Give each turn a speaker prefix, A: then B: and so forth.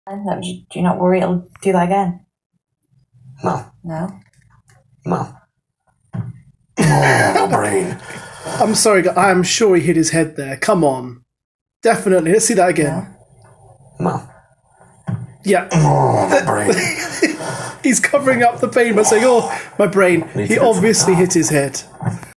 A: Do you not worry it'll do that again?
B: No.
A: No?
B: No. Oh, my brain.
C: I'm sorry, I'm sure he hit his head there. Come on. Definitely. Let's see that again.
B: No.
C: Yeah.
B: Oh, my brain.
C: He's covering up the pain by saying, oh, my brain. He obviously hit his head.